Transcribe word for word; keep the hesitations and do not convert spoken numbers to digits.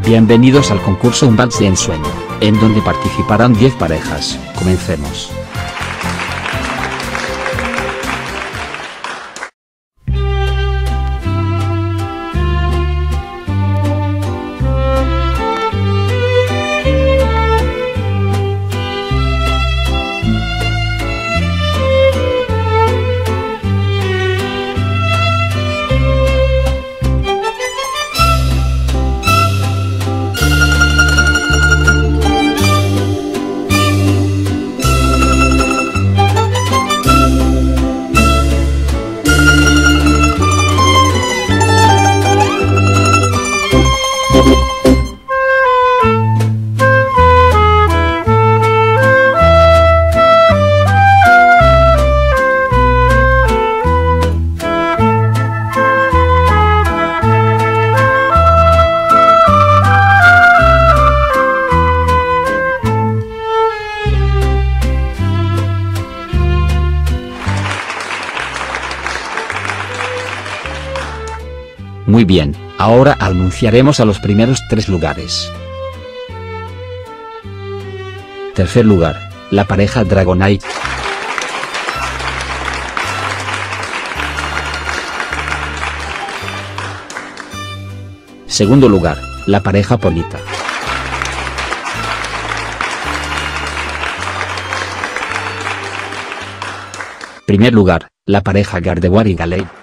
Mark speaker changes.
Speaker 1: Bienvenidos al concurso Un Vals de Ensueño, en donde participarán diez parejas. Comencemos. Muy bien, ahora anunciaremos a los primeros tres lugares. Tercer lugar, la pareja Dragonite. Segundo lugar, la pareja Polita. Primer lugar, la pareja Gardevoir y Gallade.